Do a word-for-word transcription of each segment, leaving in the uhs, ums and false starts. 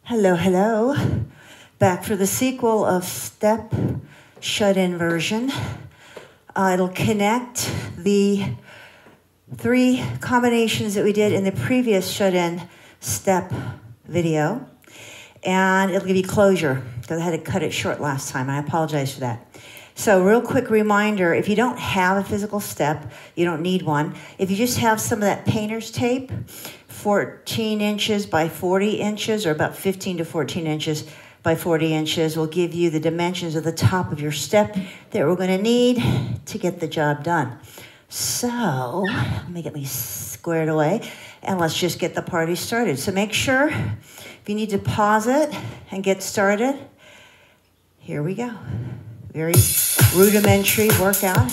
Hello, hello. Back for the sequel of Step Shut-In version. Uh, it'll connect the three combinations that we did in the previous Shut-In Step video. And it'll give you closure, because I had to cut it short last time. I apologize for that. So real quick reminder, if you don't have a physical step, you don't need one. If you just have some of that painter's tape, fourteen inches by forty inches, or about fifteen to fourteen inches by forty inches, will give you the dimensions of the top of your step that we're going to need to get the job done. So let me get me squared away, and let's just get the party started. So make sure, if you need to pause it and get started, here we go. Very rudimentary workout.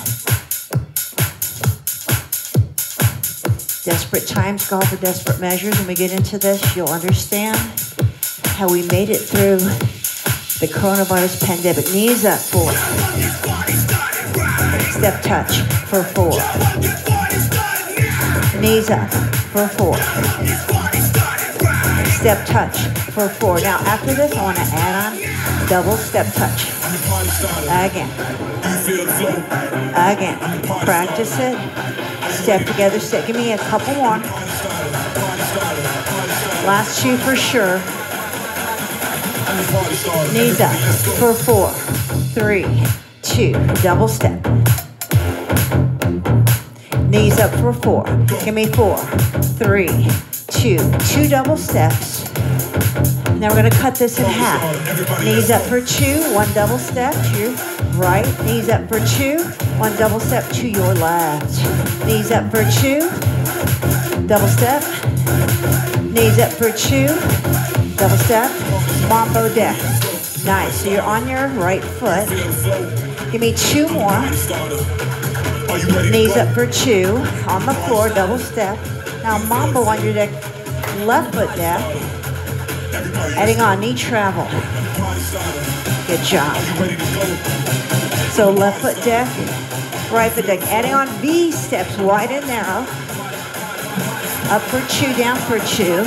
Desperate times call for desperate measures. When we get into this, you'll understand how we made it through the coronavirus pandemic. Knees up, four. Step touch for four. Knees up for four. Step touch for four. Now after this, I want to add on double step touch. Again. Again. Practice it. Step together, step. Give me a couple more. Last two for sure. Knees up for four, three, two, double step. Knees up for four. Give me four, three, two, two double steps. Now we're going to cut this in half. Knees up for two, one double step to your right. Knees up for two, one double step to your left. Knees up for two, double step. Knees up for two, double step. Mambo deck. Nice. So you're on your right foot. Give me two more. Knees up for two, on the floor, double step. Now mambo on your deck, left foot deck. Adding on knee travel. Good job. So left foot deck, right foot deck. Adding on V steps, wide and narrow. Up for two, down for two.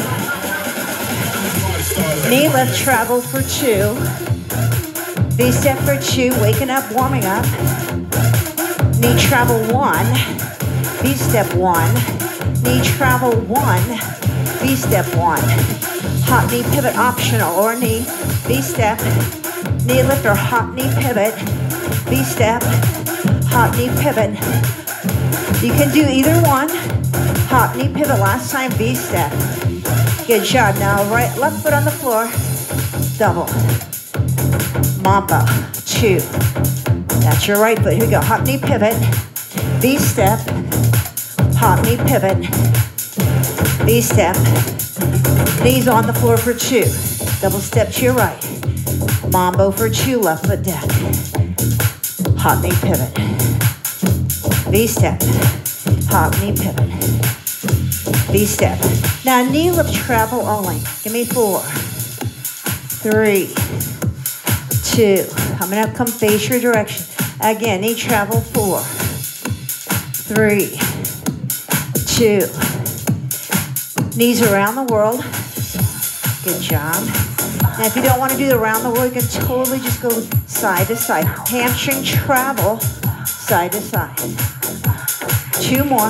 Knee lift travel for two. V step for two, waking up, warming up. Knee travel one. V step one. Knee travel one. V step one. Hop knee pivot optional, or knee, V-step, knee lift or hop knee pivot, V-step, hop knee pivot. You can do either one. Hop knee pivot last time, V-step. Good job. Now right, left foot on the floor, double. Mambo, two. That's your right foot. Here we go. Hop knee pivot, V-step, hop knee pivot, V-step. Knees on the floor for two. Double step to your right. Mambo for two, left foot deck. Hop knee pivot. V-step. Hop knee pivot. V-step. Now knee lift travel only. Give me four. Three. Two. I'm going to come face your direction. Again, knee travel four. Three. Two. Knees around the world. Good job. Now, if you don't want to do the around the world, you can totally just go side to side. Hamstring travel, side to side. Two more.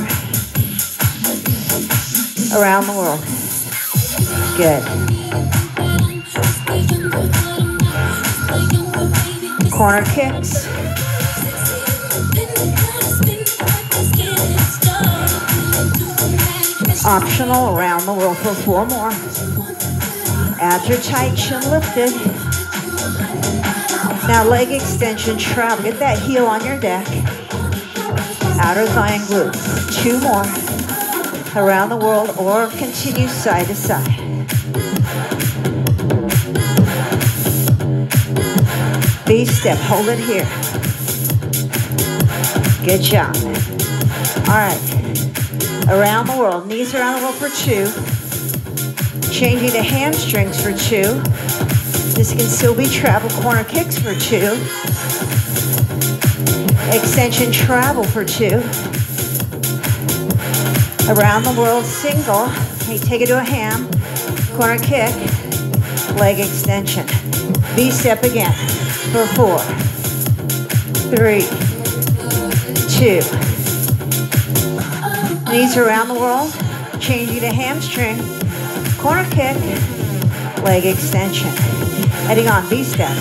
Around the world. Good. Corner kicks. Optional around the world for four more. Abs are tight, chin lifted. Now leg extension travel. Get that heel on your deck. Outer thigh and glute. Two more. Around the world, or continue side to side. V-step, hold it here. Good job. All right. Around the world, knees around the world for two. Changing to hamstrings for two. This can still be travel. Corner kicks for two. Extension travel for two. Around the world single. Hey, take it to a ham. Corner kick. leg extension. V-step again for four, three, two. Knees around the world, changing to hamstring, corner kick, leg extension. Heading on, V-step.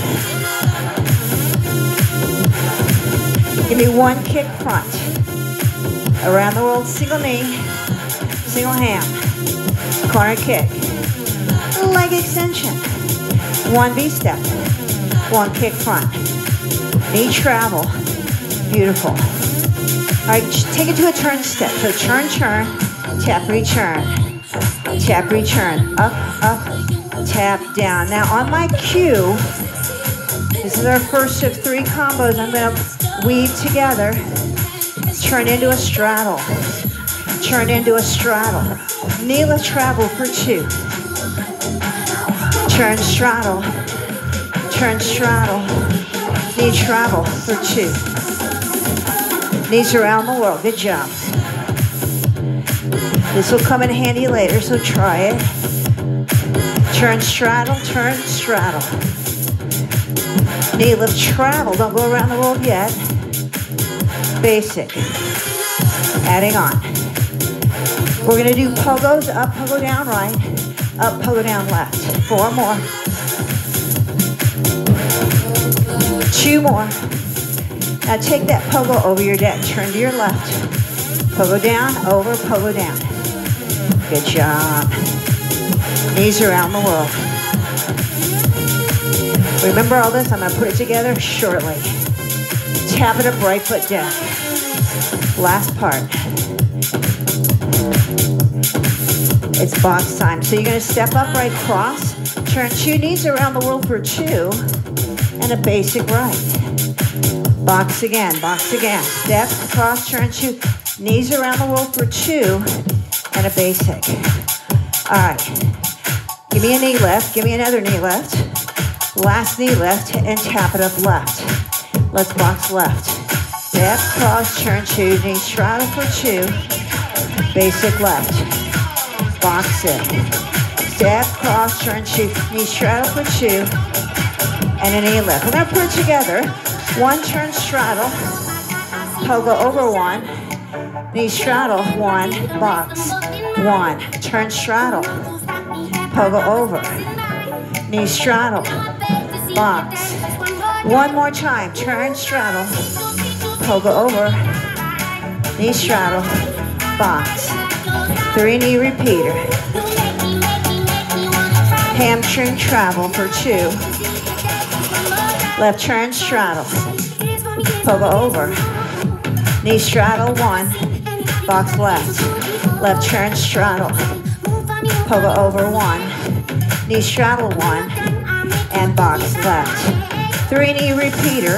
Give me one kick front. Around the world, single knee, single ham, corner kick, leg extension. One V-step, one kick front. Knee travel, beautiful. All right, take it to a turn step. So turn, turn, tap, return, tap, return, up, up, tap, down. Now on my cue, this is our first of three combos. I'm gonna weave together, turn into a straddle, turn into a straddle. Knee lift travel for two. Turn, straddle, turn, straddle, knee travel for two. Knees around the world, good job. This will come in handy later, so try it. Turn, straddle, turn, straddle. Knee lift travel, don't go around the world yet. Basic. Adding on. We're gonna do pogos, up, pogo down, right. Up, pogo down, left. Four more. Two more. Now take that pogo over your deck. Turn to your left. Pogo down, over, pogo down. Good job. Knees around the world. Remember all this? I'm going to put it together shortly. Tap it up, right foot down. Last part. It's box time. So you're going to step up, right cross. Turn two knees around the world for two. And a basic right. Box again, box again. Step, cross, turn two. Knees around the world for two. And a basic. All right. Give me a knee lift. Give me another knee lift. Last knee lift. And tap it up left. Let's box left. Step, cross, turn two. Knee straddle for two. Basic left. Box it. Step, cross, turn two. Knee straddle for two. And a knee lift. We're going to put it together. One turn straddle. Pogo over one. Knee straddle. One. Box. One. Turn straddle. Pogo over. Knee straddle. Box. One more time. Turn straddle. Pogo over. Knee straddle. Box. Three knee repeater. Hamstring travel for two. Left turn straddle. Pogo over. Knee straddle one. Box left. Left turn straddle. Pogo over one. Knee straddle one. And box left. Three knee repeater.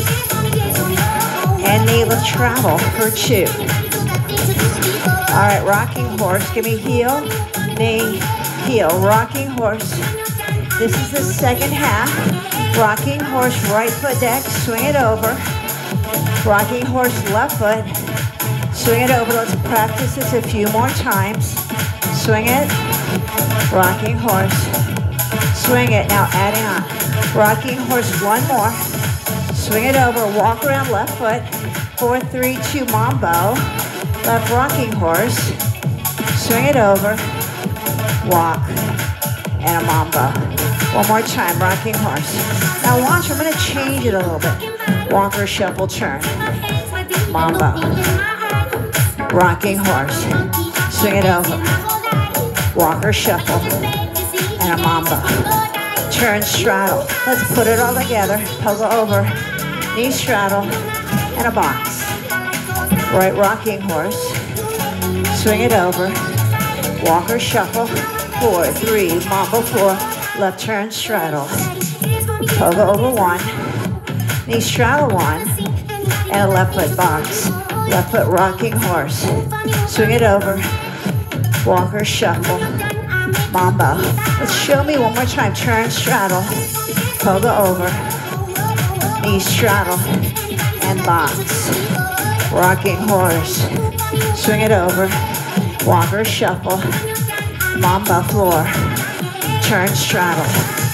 And knee lift travel for two. All right, rocking horse. Give me heel, knee, heel. Rocking horse. This is the second half. Rocking horse, right foot deck. Swing it over. Rocking horse, left foot. Swing it over. Let's practice this a few more times. Swing it. Rocking horse. Swing it. Now adding on. Rocking horse, one more. Swing it over. Walk around left foot. Four, three, two, mambo. Left rocking horse. Swing it over. Walk. And a mambo. One more time. Rocking horse. Now watch. I'm going to change it a little bit. Walker, shuffle, turn. Mambo. Rocking horse. Swing it over. Walker, shuffle. And a mambo. Turn, straddle. Let's put it all together. Pogo over. Knee straddle. And a box. Right rocking horse. Swing it over. Walker, shuffle. Four, three, mambo, four. Left turn, straddle. Pogo over one. Knee straddle one. And a left foot box. Left foot rocking horse. Swing it over. Walker, shuffle. Mambo. Let's show me one more time. Turn, straddle. Pogo over. Knee straddle. And box. Rocking horse. Swing it over. Walker, shuffle. Mambo floor. Turn, straddle.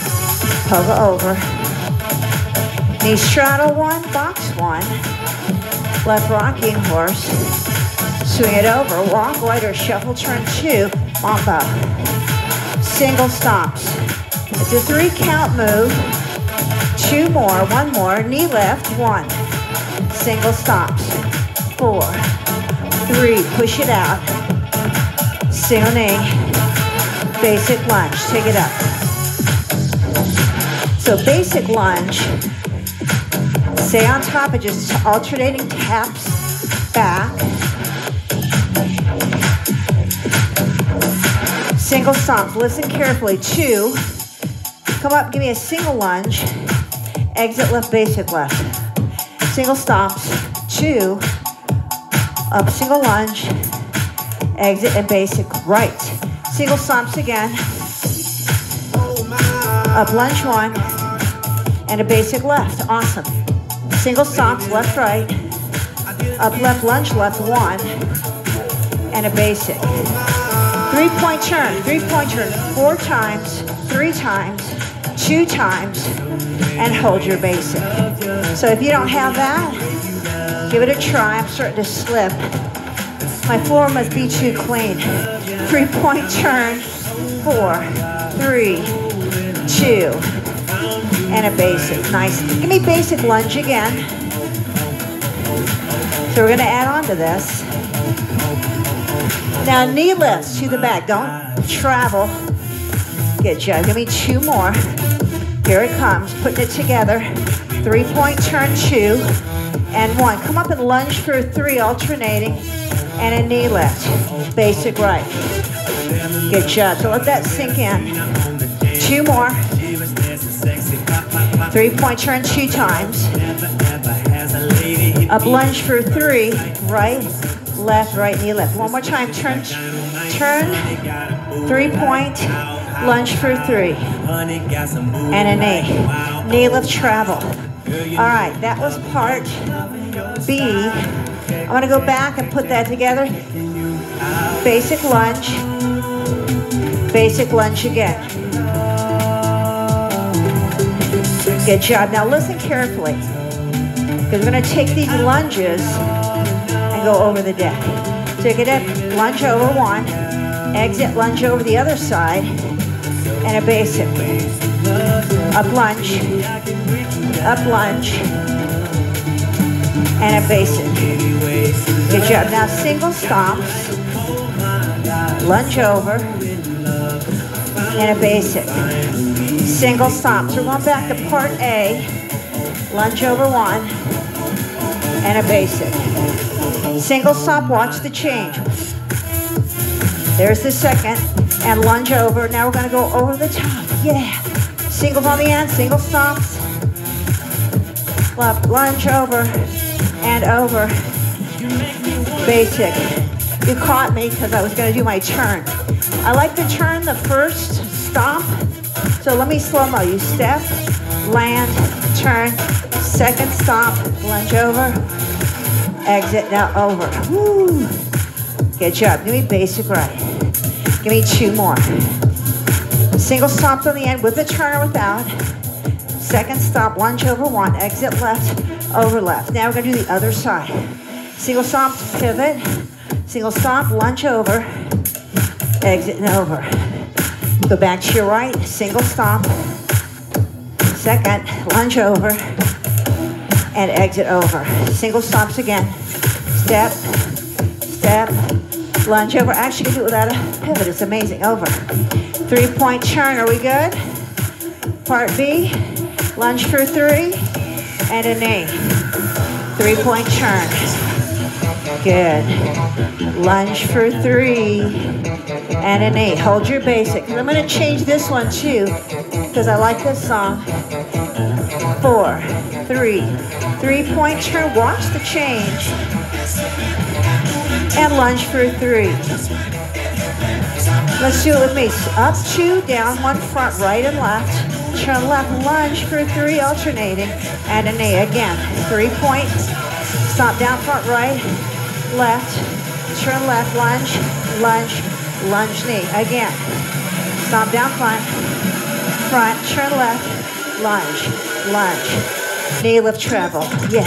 Pogo over. Knee straddle one, box one. Left rocking horse. Swing it over, walk right or shuffle, turn two, mambo. Single stops. It's a three count move. Two more, one more, knee lift, one. Single stops. Four, three, push it out. Single knee. Basic lunge, take it up. So basic lunge, stay on top of just alternating taps back. Single stomps, listen carefully. Two, come up, give me a single lunge. Exit left, basic left. Single stomps, two, up, single lunge, exit and basic right. Single stomps again. Up lunge one, and a basic left, awesome. Single stomps, left, right. Up left, lunge left, one, and a basic. Three point turn, three point turn, four times, three times, two times, and hold your basic. So if you don't have that, give it a try. I'm starting to slip. My floor must be too clean. Three point turn, four, three, two, and a basic. Nice. Give me basic lunge again. So we're gonna add on to this. Now knee lifts to the back. Don't travel. Good job. Give me two more. Here it comes. Putting it together. Three point turn, two, and one. Come up and lunge for three, alternating, and a knee lift. Basic right. Good job. So let that sink in. Two more. Three point turn two times. Up lunge for three, right, left, right, knee lift. One more time, turn, turn, three point, lunge for three, and a knee. Knee lift travel. All right, that was part B. I'm gonna go back and put that together. Basic lunge, basic lunge again. Good job. Now listen carefully, because we're going to take these lunges and go over the deck. Take it up, lunge over one, exit, lunge over the other side, and a basic. Up lunge, up lunge, and a basic. Good job. Now single stomps, lunge over, and a basic. Single stomps. We're going back to part A. Lunge over one, and a basic. Single stomp, watch the change. There's the second, and lunge over. Now we're going to go over the top. Yeah. Singles on the end, single stomps. Left, lunge over, and over. Basic. You caught me because I was going to do my turn. I like to turn the first stomp. So let me slow-mo. You step, land, turn, second stomp, lunge over, exit, now over. Woo. Good job. Give me basic right. Give me two more. Single stomp on the end with a turn or without. Second stomp, lunge over one, exit left, over left. Now we're going to do the other side. Single stomp, pivot, single stomp, lunge over, exit and over. Go back to your right, single stomp, second, lunge over, and exit over. Single stomps again. Step, step, lunge over. Actually, you can do it without a pivot. It's amazing. Over. Three-point turn. Are we good? Part B. Lunge for three, and a knee. Three-point turn. Good. Lunge for three, and a knee. Hold your basic. I'm going to change this one too, because I like this song. Four, three, three-point turn. Watch the change. And lunge for three. Let's do it with me. Up two, down one, front, right and left. Turn left, lunge for three, alternating, and a knee. Again, three-point. Stop down, front, right, left. Turn left, lunge, lunge, lunge, knee. Again. Stop down, front, front, turn left, lunge, lunge, knee lift treble, yeah.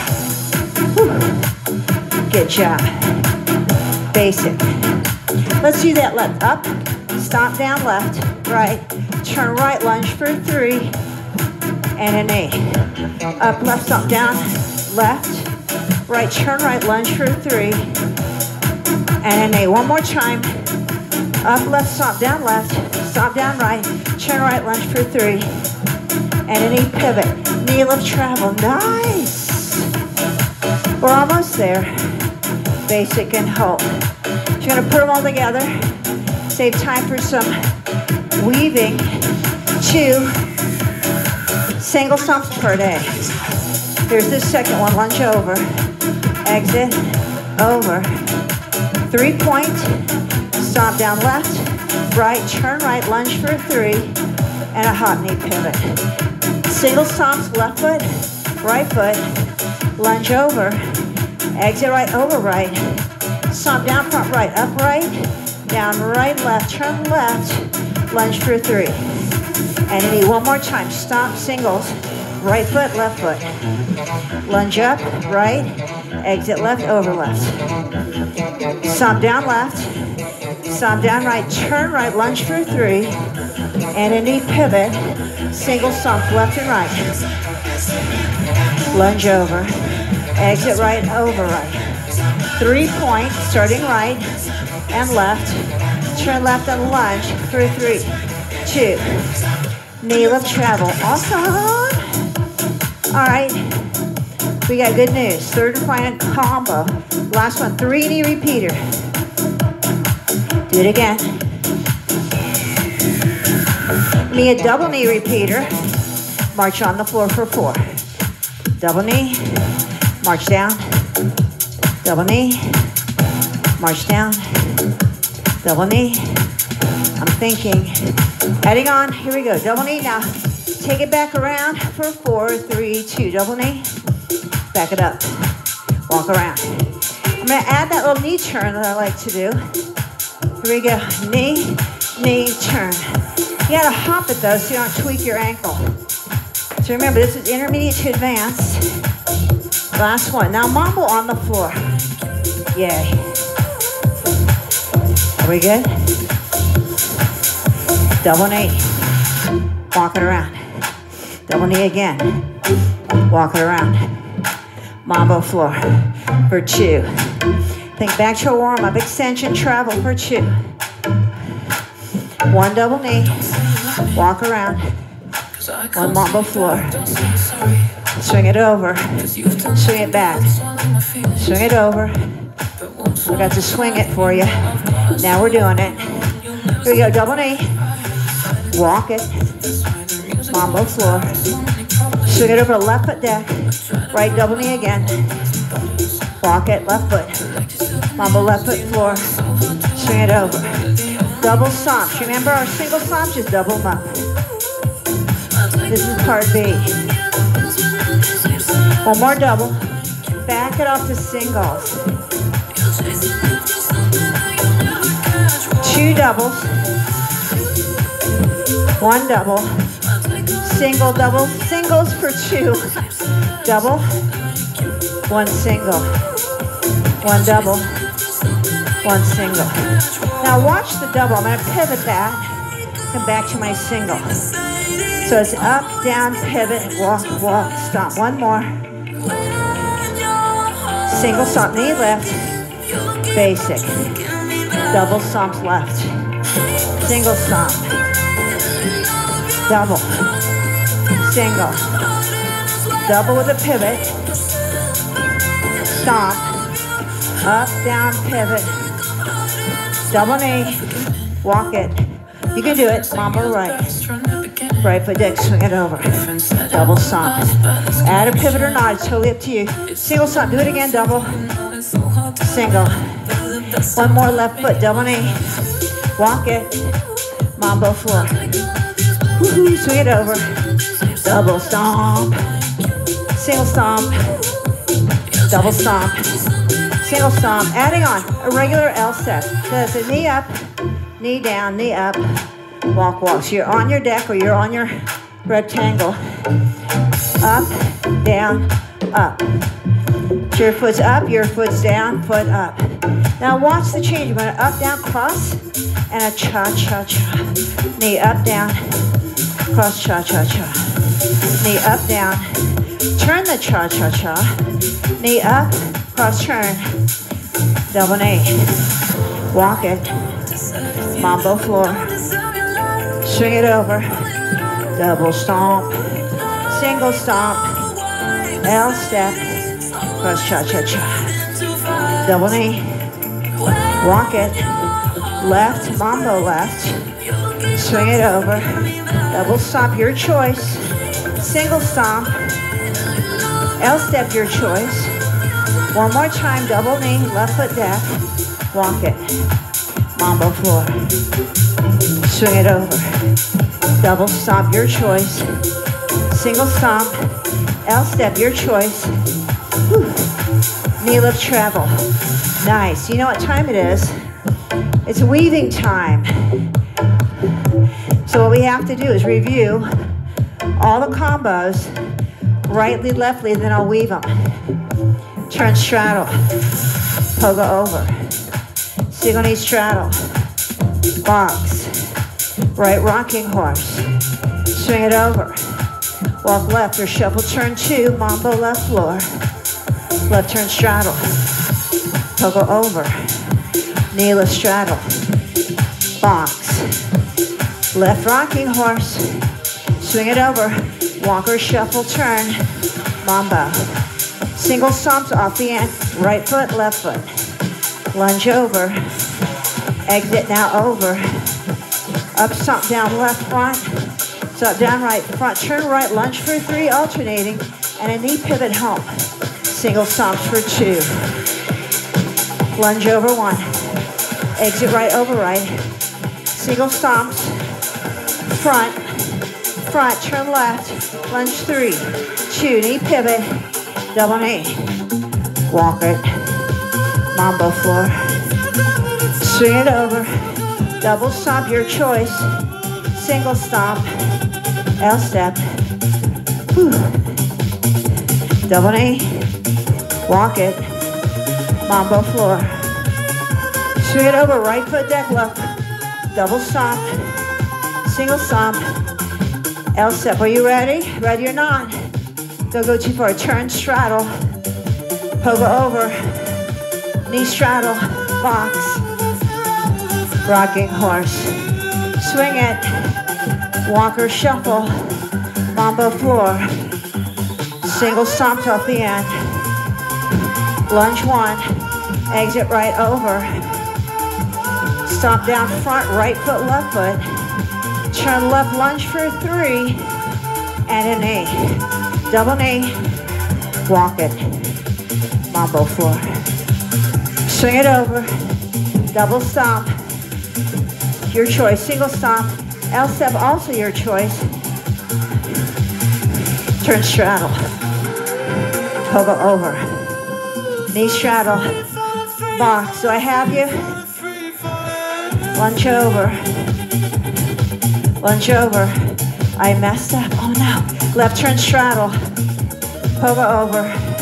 Whew. Good job. Basic. Let's do that left, up, stomp down left, right, turn right, lunge for three, and a knee. Up, left, stomp down, left, right, turn right, lunge for three, and a knee. One more time. Up, left, stomp down left, stomp down right, turn right, lunge for three, and a knee pivot. Knee lift travel, nice. We're almost there. Basic and hold. You're gonna put them all together. Save time for some weaving. Two single stomps per day. Here's the second one, lunge over, exit, over. Three point, stomp down left, right, turn right, lunge for three, and a hop knee pivot. Single stomps, left foot, right foot, lunge over, exit right, over right, stomp down front right, up right, down right, left, turn left, lunge for three. And a knee one more time, stomp, singles, right foot, left foot. Lunge up, right, exit left, over left. Stomp down left, stomp down right, turn right, lunge for three, and a knee pivot, single stomp left and right. Lunge over, exit right, over right. Three point, starting right and left, turn left and lunge for three, two, knee lift travel, awesome. All right, we got good news. Third and final combo. Last one, three knee repeater. Do it again. Me a double knee repeater. March on the floor for four. Double knee, march down. Double knee, march down. Double knee. I'm thinking. Heading on, here we go. Double knee now. Take it back around for four, three, two. Double knee. Back it up. Walk around. I'm going to add that little knee turn that I like to do. Here we go. Knee, knee, turn. You got to hop it though so you don't tweak your ankle. So remember, this is intermediate to advanced. Last one. Now mambo on the floor. Yay. Are we good? Double knee. Walk it around. Double knee again. Walk it around. Mambo floor for two. Think back to a warm-up. Extension travel for two. One double knee. Walk around. One mambo floor. Swing it over. Swing it back. Swing it over. We got to swing it for you. Now we're doing it. Here we go. Double knee. Walk it. Mambo floor. Swing it over to left foot deck. Right double knee again. Walk it, left foot. Mambo left foot floor. Swing it over. Double stomps. Remember our single stomps, just double them up. This is part B. One more double. Back it off to singles. Two doubles. One double. Single, double, singles for two. Double, one single, one double, one single. Now watch the double. I'm going to pivot that, come back to my single. So it's up, down, pivot, walk, walk, stomp. One more. Single stomp, knee lift, basic. Double stomps left. Single stomp. Double. Single. Double with a pivot. Stomp. Up, down, pivot. Double knee. Walk it. You can do it. Mambo right. Right foot deck, swing it over. Double stomp. Add a pivot or not, it's totally up to you. Single stomp, do it again, double. Single. One more left foot, double knee. Walk it. Mambo floor. Woohoo, swing it over. Double stomp. Single stomp. Double stomp. Single stomp. Adding on a regular L step. So it's a knee up, knee down, knee up, Walk, walk. So you're on your deck or you're on your rectangle. Up, down, up. So your foot's up, your foot's down, foot up. Now watch the change. You're going to up, down, cross, and a cha-cha-cha. Knee up, down, cross, cha-cha-cha. Knee up, down. Turn the cha-cha-cha. Knee up, cross, turn. Double knee. Walk it. Mambo floor. Swing it over. Double stomp. Single stomp. L step. Cross cha-cha-cha. Double knee. Walk it. Left. Mambo left. Swing it over. Double stomp, your choice. Single stomp. L step, your choice. One more time, double knee, left foot deck. Walk it. Mambo floor. Swing it over. Double stomp, your choice. Single stomp. L step, your choice. Whew. Knee lift travel. Nice. You know what time it is? It's weaving time. So what we have to do is review all the combos, rightly, leftly, then I'll weave them. Turn straddle, pogo over, single knee straddle, box, right rocking horse, swing it over, walk left or shuffle turn two, mambo left floor, left turn straddle, pogo over, knee lift straddle, box, left rocking horse, swing it over, walk or shuffle turn, mambo. Single stomps off the end, right foot, left foot. Lunge over, exit now over. Up stomp down left front, stomp down right front, turn right, lunge for three, alternating, and a knee pivot home. Single stomps for two. Lunge over one, exit right over right. Single stomps, front, front, turn left, lunge three, two, knee pivot, double knee, walk it, mambo floor, swing it over, double stomp, your choice, single stomp, L step, whew. Double knee, walk it, mambo floor, swing it over, right foot deck look, double stomp, single stomp, L step. Are you ready? Ready or not? Don't go too far. Turn, straddle, pogo over, knee straddle, box, rocking horse. Swing it, walker shuffle, mambo floor, single stomp off the end, lunge one, exit right over, stomp down front, right foot, left foot, turn left lunge for three, and a knee. Double knee, walk it, mambo floor. Swing it over, double stomp, your choice, single stomp, L step also your choice. Turn straddle, pogo over, knee straddle, box. Do I have you? Lunge over, lunge over. I messed up, oh no. Left turn straddle, pogo over,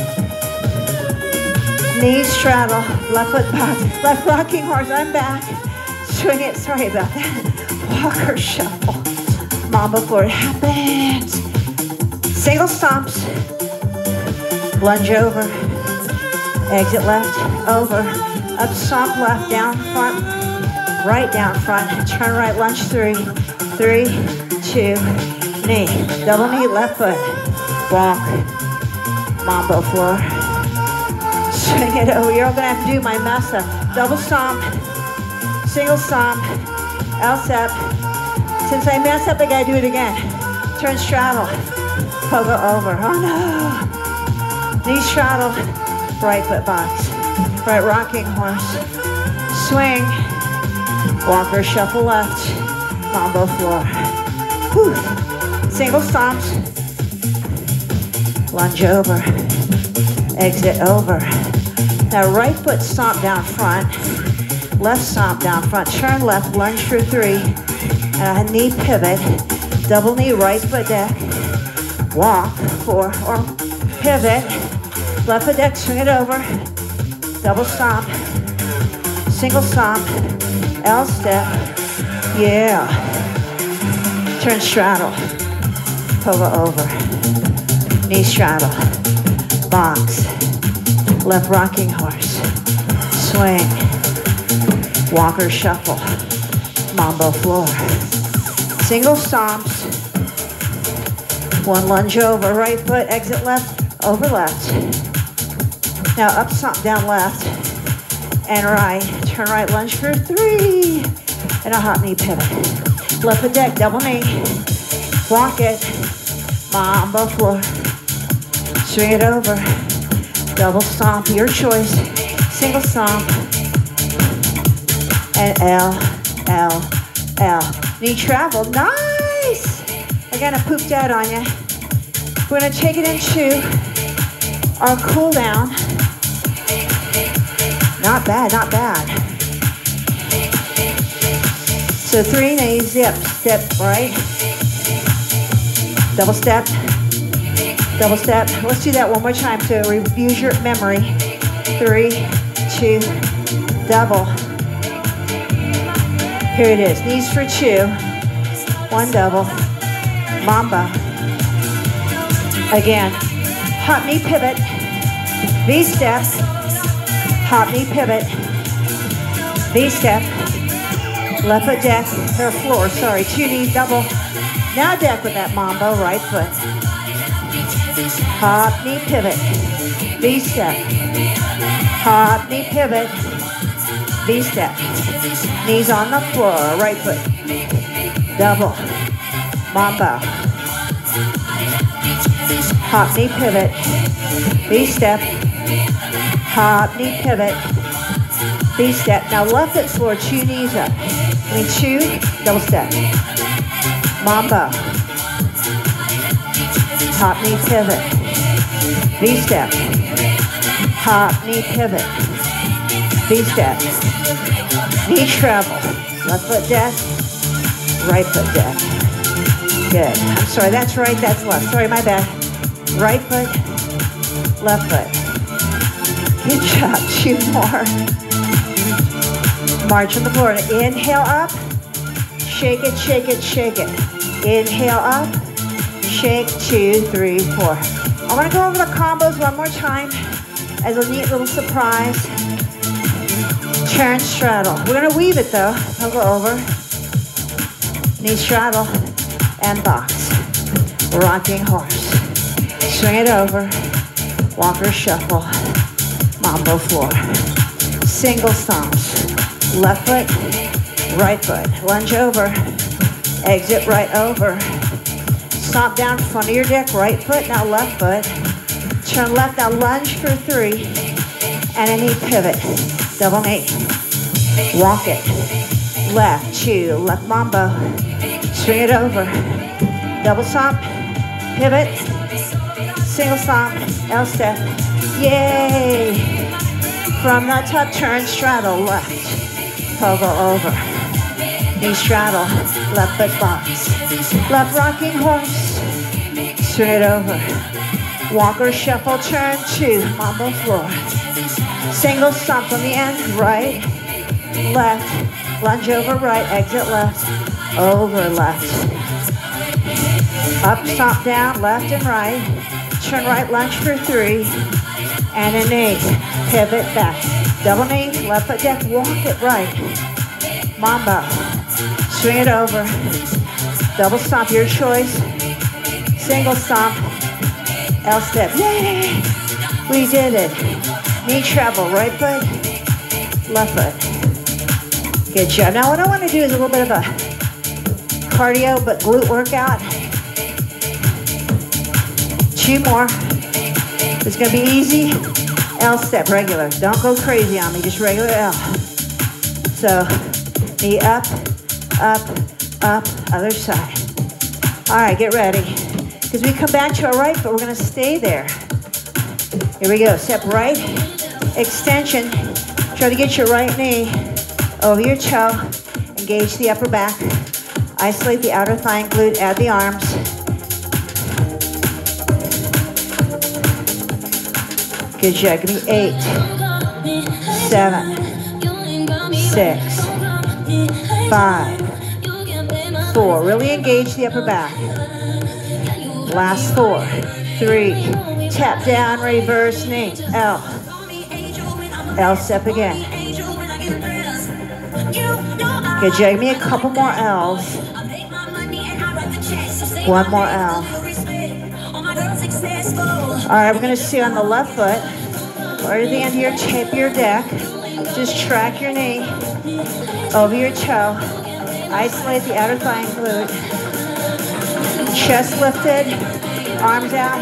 knee straddle, left foot box, left rocking horse, I'm back, swing it, sorry about that, walker shuffle, mambo floor, it happens, single stomps, lunge over, exit left, over, up stomp left, down front, right down front, turn right, lunge three, three, two, knee, double knee, left foot, walk, mambo floor, swing it over. You're all gonna have to do my mess up. Double stomp, single stomp, L step. Since I messed up, I gotta do it again. Turn straddle, pogo over. Oh no! Knee straddle, right foot box, right rocking horse, swing, walker shuffle left, mambo floor. Whew. Single stomps, lunge over, exit over. Now right foot stomp down front, left stomp down front, turn left, lunge for three, and a knee pivot, double knee, right foot deck, walk, four, or pivot, left foot deck, swing it over, double stomp, single stomp, L step, yeah, turn straddle, pogo over, knee straddle, box, left rocking horse, swing, walker shuffle, mambo floor, single stomps, one lunge over, right foot, exit left, over left. Now up stomp, down left, and right, turn right lunge for three, and a hop knee pivot. Left foot deck, double knee, walk it, mambo floor, swing it over, double stomp, your choice, single stomp, and L, L, L. Knee travel, nice! I got a pooped out on you. We're gonna take it into our cool down. Not bad, not bad. So three knees, zip, step, right? Double step, double step. Let's do that one more time to review your memory. Three, two, double. Here it is, knees for two, one double, mamba. Again, hop knee pivot, V-step, hop knee pivot, V-step, left foot deck, or floor, sorry, two knees double. Now deck with that mambo, right foot. Hop knee pivot, V-step, hop knee pivot, V-step. Knees on the floor, right foot. Double. Mambo. Hop knee pivot. V-step. Hop knee pivot. V-step. Now left foot floor, two knees up. I mean two, double step. Mambo. Hop knee pivot. V-step. Hop knee pivot. V-step. Knee travel, left foot deck, right foot deck. Good. I'm sorry, that's right, that's left. Sorry, my bad. Right foot, left foot. Good job, two more. March on the floor. Inhale up, shake it, shake it, shake it. Inhale up, shake, two, three, four. I want to go over the combos one more time as a neat little surprise. Turn, straddle. We're going to weave it though. I'll go over. Knee straddle and box. Rocking horse. Swing it over. Walker shuffle. Mambo floor. Single stomps. Left foot, right foot. Lunge over. Exit right over. Stomp down front of your deck. Right foot, now left foot. Turn left, now lunge for three. And a knee pivot. Double knee. Walk it. Left, two, left mambo. Swing it over. Double stomp. Pivot. Single stomp. L step. Yay! From the top, turn, straddle, left. Pogo over. Knee straddle. Left foot box. Left rocking horse. Swing it over. Walker shuffle, turn, two. Mambo floor. Single stomp on the end, right, left, lunge over right, exit left, over left. Up, stomp down, left and right, turn right, lunge for three, and a knee, pivot back. Double knee, left foot deck, walk it right. Mambo, swing it over, double stomp, your choice, single stomp, L step, yay, we did it. Knee travel, right foot, left foot. Good job. Now what I want to do is a little bit of a cardio but glute workout. Two more. It's going to be easy. L step, regular. Don't go crazy on me, just regular L. So knee up, up, up, other side. All right, get ready. Because we come back to our right foot, we're going to stay there. Here we go. Step right, extension. Try to get your right knee over your toe. Engage the upper back. Isolate the outer thigh and glute, add the arms. Good job, give me eight, seven, six, five, four. Really engage the upper back. Last four, three, tap down, reverse knee, L. L step again. Good job, give me a couple more L's. One more L. All right, we're gonna see on the left foot, or to the end of your tip of your deck. Just track your knee over your toe. Isolate the outer thigh and glute. Chest lifted, arms out.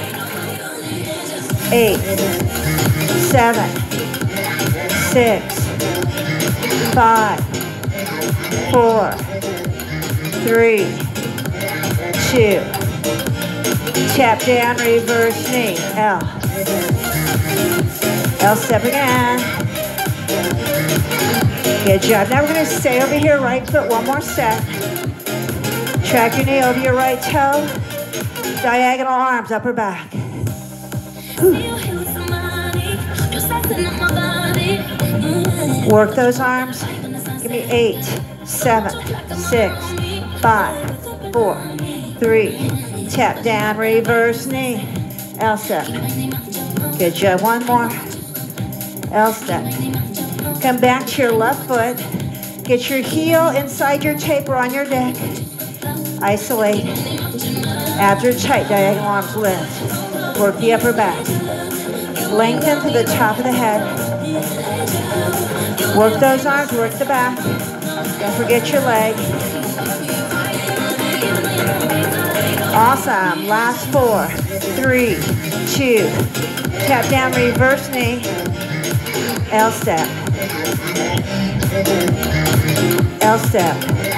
Eight, seven, six, five, four, three, two. Tap down, reverse knee, L. L step again. Good job. Now we're going to stay over here, right foot, one more set. Track your knee over your right toe. Diagonal arms, upper back. Whew. Work those arms. Give me eight, seven, six, five, four, three. Tap down, reverse knee, L step. Good job, one more, L step. Come back to your left foot. Get your heel inside your taper on your deck. Isolate. Abs are tight, diagonal arms lift. Work the upper back. Lengthen to the top of the head. Work those arms, work the back. Don't forget your leg. Awesome. Last four, three, two. Tap down, reverse knee. L step. L step.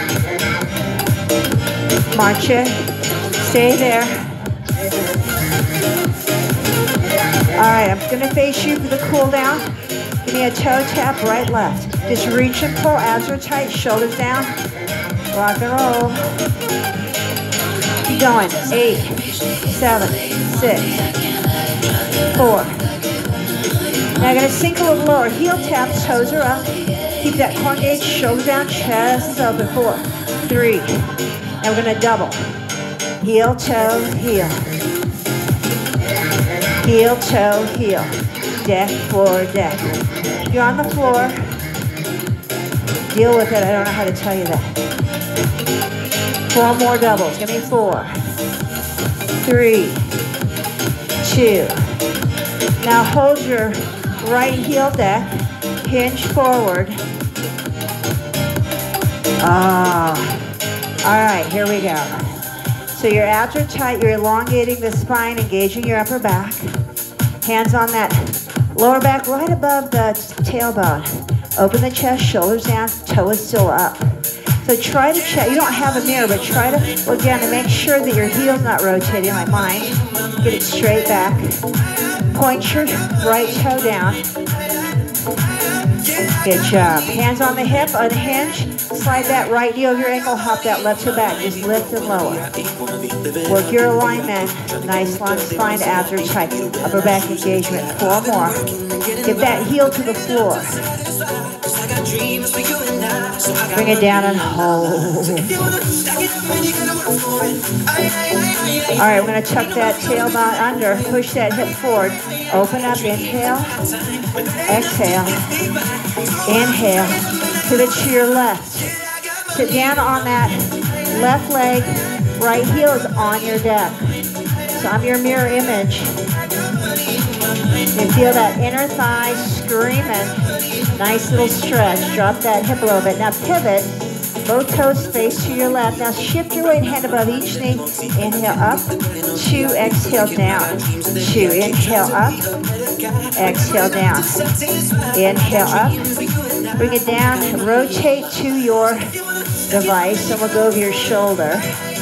March it. Stay there. All right, I'm going to face you for the cool down. Give me a toe tap, right, left. Just reach and pull, abs are tight, shoulders down. Rock and roll. Keep going. Eight, seven, six, four. Now I'm going to sink a little lower. Heel taps, toes are up. Keep that core engaged, shoulders down, chest is open. Four, three. Now we're going to double. Heel, toe, heel. Heel, toe, heel. Deck, floor, deck. If you're on the floor, deal with it. I don't know how to tell you that. Four more doubles. Give me four, three, two. Now hold your right heel deck, hinge forward. Ah, all right, here we go. So your abs are tight, you're elongating the spine, engaging your upper back. Hands on that lower back right above the tailbone. Open the chest, shoulders down, toe is still up. So try to check, you don't have a mirror, but try to look down and make sure that your heel's not rotating like mine. Get it straight back. Point your right toe down. Good job. Hands on the hip, unhinge. Slide that right knee over your ankle, hop that left to back. Just lift and lower. Work your alignment. Nice long spine, abs are tight. Upper back engagement. Four more. Get that heel to the floor. Bring it down and hold. All right, we're going to tuck that tailbone under. Push that hip forward. Open up. Inhale. Exhale. Inhale. Pivot to your left. Sit down on that left leg. Right heel is on your deck. So I'm your mirror image. You feel that inner thigh screaming. Nice little stretch. Drop that hip a little bit. Now pivot. Both toes face to your left. Now shift your weight, hand above each knee. Inhale up. Two. Exhale down. Two. Inhale up. Exhale down. Inhale up. Bring it down. Rotate to your device. And we'll go over your shoulder.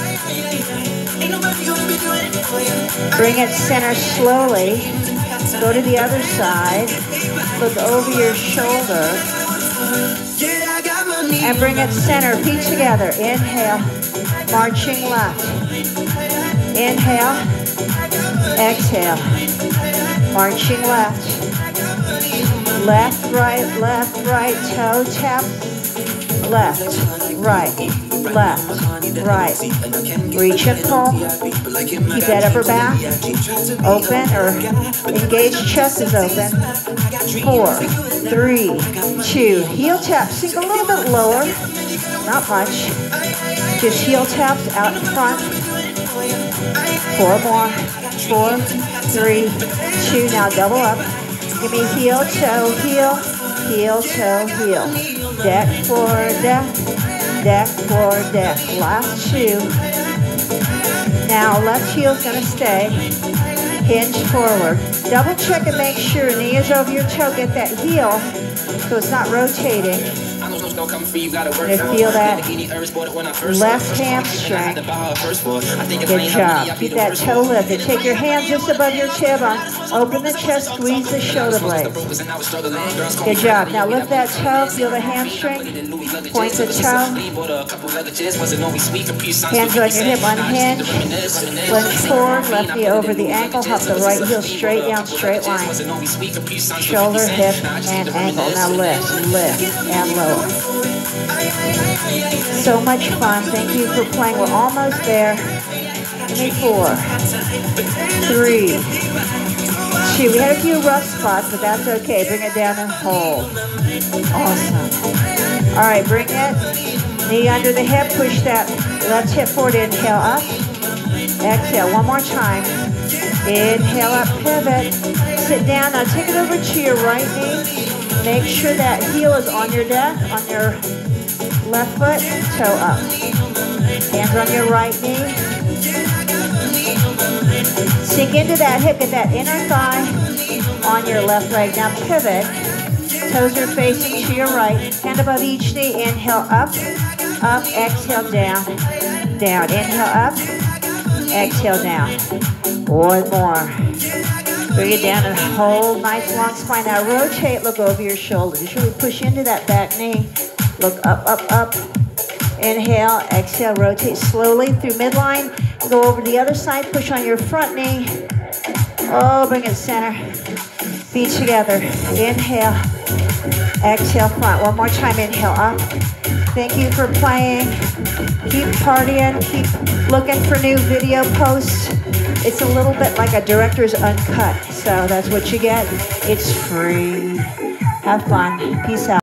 Bring it center slowly. Go to the other side. Look over your shoulder. And bring it center, feet together. Inhale, marching left. Inhale, exhale, marching left. Left, right, left, right, toe tap. Left, right, left, right. Reach and pull. Keep that upper back open, or engaged chest is open. Four, three, two. Heel tap. Sink a little bit lower. Not much. Just heel taps out in front. Four more. Four, three, two. Now double up. Give me heel, toe, heel, heel, toe, heel. Deck, forward, deck, deck, forward, deck. Last two. Now left heel's gonna stay. Hinge forward. Double check and make sure knee is over your toe. Get that heel so it's not rotating. And feel that left hamstring. Good job. Keep that toe lifted. Take your hand just above your tailbone. Open the chest, squeeze the shoulder blades. Good job. Now lift that toe, feel the hamstring. Point the toe. Hands on your hip, unhinge. Lunge forward, left knee over the ankle. Hop the right heel straight down, straight line. Shoulder, hip, and ankle. Now lift, lift, and lower. So much fun. Thank you for playing. We're almost there. Give me four, three, two. We had a few rough spots, but that's okay. Bring it down and hold. Awesome. All right, bring it. Knee under the hip. Push that left hip forward. Inhale up. Exhale. One more time. Inhale up. Pivot. Sit down. Now take it over to your right knee. Make sure that heel is on your deck, on your left foot, toe up. Hands on your right knee. Sink into that hip, get that inner thigh on your left leg. Now pivot. Toes are facing to your right. Hand above each knee. Inhale up, up, exhale down, down. Inhale up, exhale down. One more. Bring it down and hold. Nice long spine. Now rotate, look over your shoulder. Just really push into that back knee. Look up, up, up. Inhale, exhale, rotate slowly through midline. Go over to the other side, push on your front knee. Oh, bring it center. Feet together. Inhale, exhale, front. One more time, inhale, up. Thank you for playing. Keep partying, keep looking for new video posts. It's a little bit like a director's uncut, so that's what you get. It's free. Have fun. Peace out.